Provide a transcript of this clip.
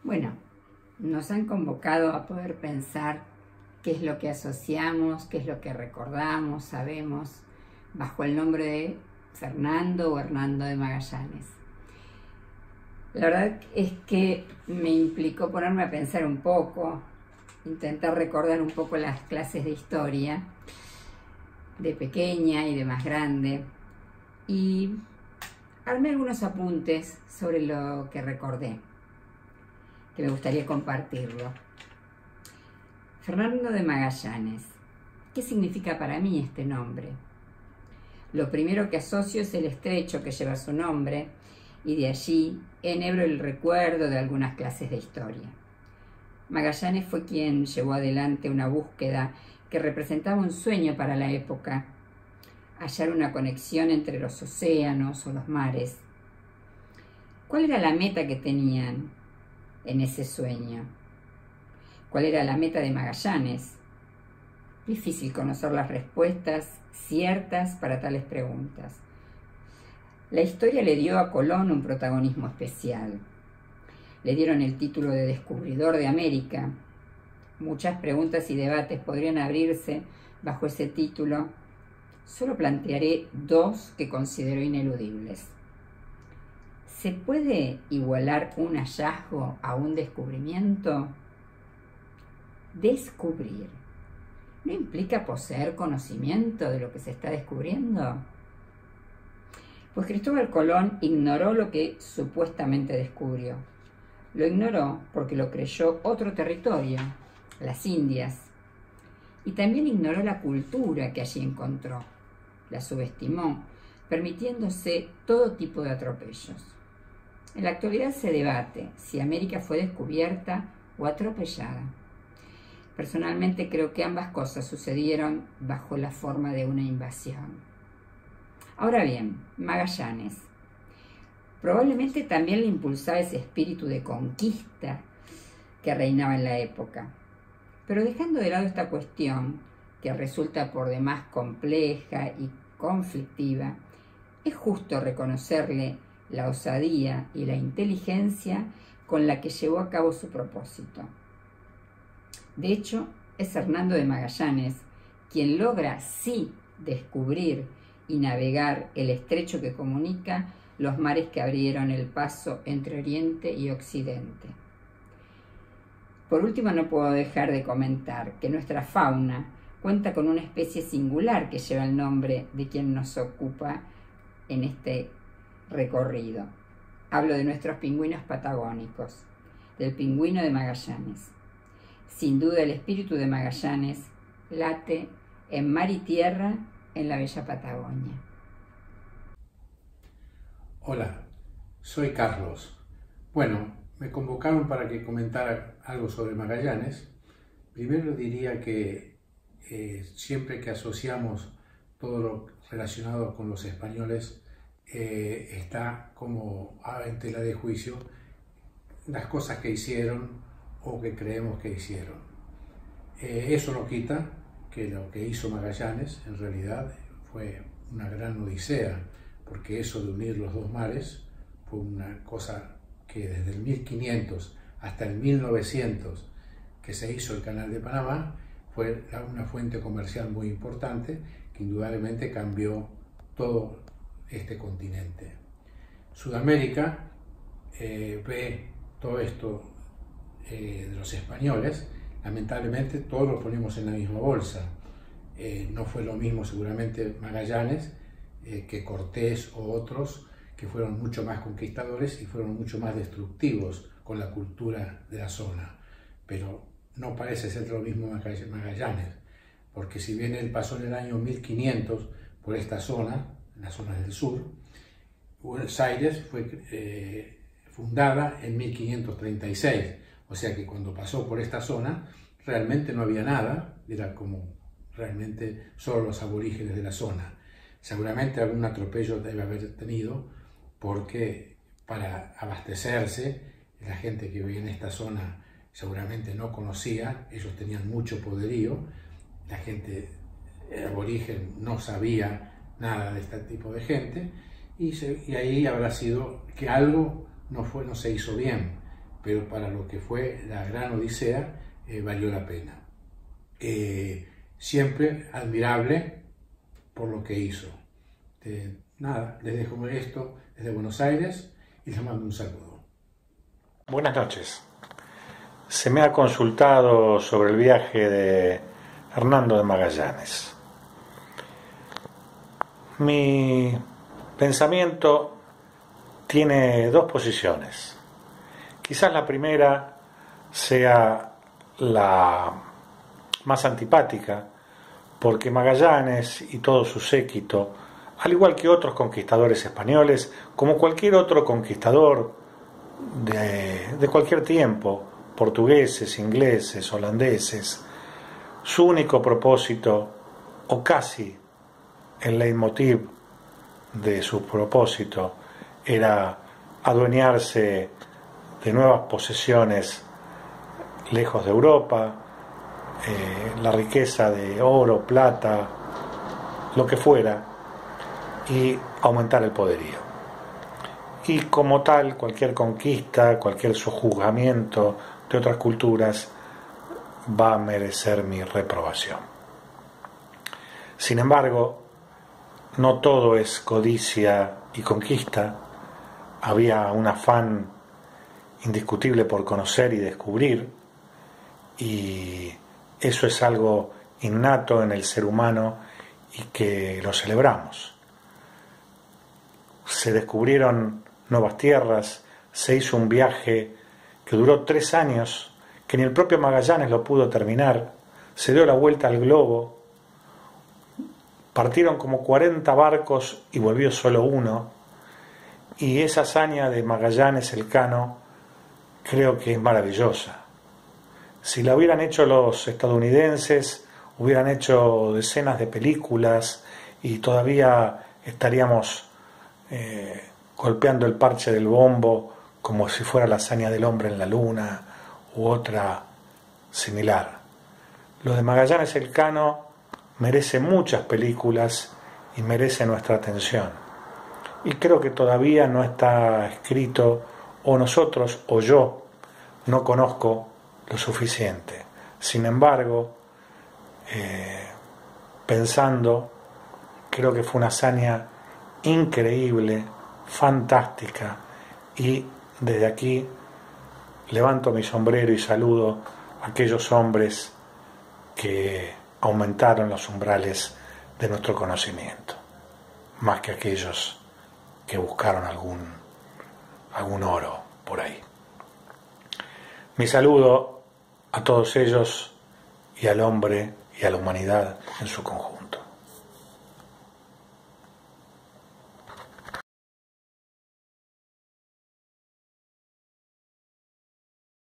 Bueno, nos han convocado a poder pensar qué es lo que asociamos, qué es lo que recordamos, sabemos, bajo el nombre de Fernando o Hernando de Magallanes. La verdad es que me implicó ponerme a pensar un poco, intentar recordar un poco las clases de historia, de pequeña y de más grande, y armé algunos apuntes sobre lo que recordé, que me gustaría compartirlo. Fernando de Magallanes. ¿Qué significa para mí este nombre? Lo primero que asocio es el estrecho que lleva su nombre, y de allí enhebro el recuerdo de algunas clases de historia. Magallanes fue quien llevó adelante una búsqueda que representaba un sueño para la época, hallar una conexión entre los océanos o los mares. ¿Cuál era la meta que tenían en ese sueño? ¿Cuál era la meta de Magallanes? Difícil conocer las respuestas ciertas para tales preguntas. La historia le dio a Colón un protagonismo especial. Le dieron el título de descubridor de América. Muchas preguntas y debates podrían abrirse bajo ese título. Solo plantearé dos que considero ineludibles. ¿Se puede igualar un hallazgo a un descubrimiento? Descubrir, ¿no implica poseer conocimiento de lo que se está descubriendo? Pues Cristóbal Colón ignoró lo que supuestamente descubrió. Lo ignoró porque lo creyó otro territorio, las Indias, y también ignoró la cultura que allí encontró. La subestimó, permitiéndose todo tipo de atropellos. En la actualidad se debate si América fue descubierta o atropellada. Personalmente creo que ambas cosas sucedieron bajo la forma de una invasión. Ahora bien, Magallanes. Probablemente también le impulsaba ese espíritu de conquista que reinaba en la época. Pero dejando de lado esta cuestión, que resulta por demás compleja y conflictiva, es justo reconocerle la osadía y la inteligencia con la que llevó a cabo su propósito. De hecho, es Hernando de Magallanes quien logra sí descubrir y navegar el estrecho que comunica los mares que abrieron el paso entre Oriente y Occidente. Por último, no puedo dejar de comentar que nuestra fauna cuenta con una especie singular que lleva el nombre de quien nos ocupa en este recorrido. Hablo de nuestros pingüinos patagónicos, del pingüino de Magallanes. Sin duda el espíritu de Magallanes late en mar y tierra en la bella Patagonia. Hola, soy Carlos. Bueno, me convocaron para que comentara algo sobre Magallanes. Primero diría que siempre que asociamos todo lo relacionado con los españoles, está como en tela de juicio las cosas que hicieron o que creemos que hicieron. Eso no quita que lo que hizo Magallanes en realidad fue una gran odisea, porque eso de unir los dos mares fue una cosa que desde el 1500 hasta el 1900 que se hizo el Canal de Panamá fue una fuente comercial muy importante que indudablemente cambió todo este continente. Sudamérica ve todo esto de los españoles, lamentablemente todos lo ponemos en la misma bolsa. No fue lo mismo seguramente Magallanes que Cortés o otros que fueron mucho más conquistadores y fueron mucho más destructivos con la cultura de la zona, pero no parece ser lo mismo Magallanes, porque si bien él pasó en el año 1500 por esta zona, en las zonas del sur, Buenos Aires fue fundada en 1536, o sea que cuando pasó por esta zona realmente no había nada, era como realmente solo los aborígenes de la zona. Seguramente algún atropello debe haber tenido porque para abastecerse la gente que vivía en esta zona seguramente no conocía, ellos tenían mucho poderío, la gente aborigen no sabía nada de este tipo de gente y ahí habrá sido que algo no se hizo bien, pero para lo que fue la gran odisea valió la pena. Siempre admirable por lo que hizo. Nada, les dejo esto desde Buenos Aires y les mando un saludo. Buenas noches. Se me ha consultado sobre el viaje de Hernando de Magallanes. Mi pensamiento tiene dos posiciones. Quizás la primera sea la más antipática, porque Magallanes y todo su séquito, al igual que otros conquistadores españoles, como cualquier otro conquistador de cualquier tiempo, portugueses, ingleses, holandeses, su único propósito, o casi el leitmotiv de su propósito, era adueñarse de nuevas posesiones lejos de Europa, la riqueza de oro, plata, lo que fuera, y aumentar el poderío. Y como tal, cualquier conquista, cualquier sojuzgamiento de otras culturas va a merecer mi reprobación. Sin embargo, no todo es codicia y conquista. Había un afán indiscutible por conocer y descubrir, y eso es algo innato en el ser humano y que lo celebramos. Se descubrieron nuevas tierras, se hizo un viaje que duró 3 años, que ni el propio Magallanes lo pudo terminar, se dio la vuelta al globo, partieron como 40 barcos y volvió solo uno, y esa hazaña de Magallanes Elcano creo que es maravillosa. Si la hubieran hecho los estadounidenses, hubieran hecho decenas de películas y todavía estaríamos golpeando el parche del bombo como si fuera la hazaña del hombre en la luna u otra similar. Lo de Magallanes Elcano merece muchas películas y merece nuestra atención. Y creo que todavía no está escrito, o nosotros o yo no conozco lo suficiente. Sin embargo, pensando, creo que fue una hazaña increíble, fantástica, y desde aquí levanto mi sombrero y saludo a aquellos hombres que aumentaron los umbrales de nuestro conocimiento, más que aquellos que buscaron algún oro por ahí. Mi saludo a todos ellos y al hombre y a la humanidad en su conjunto.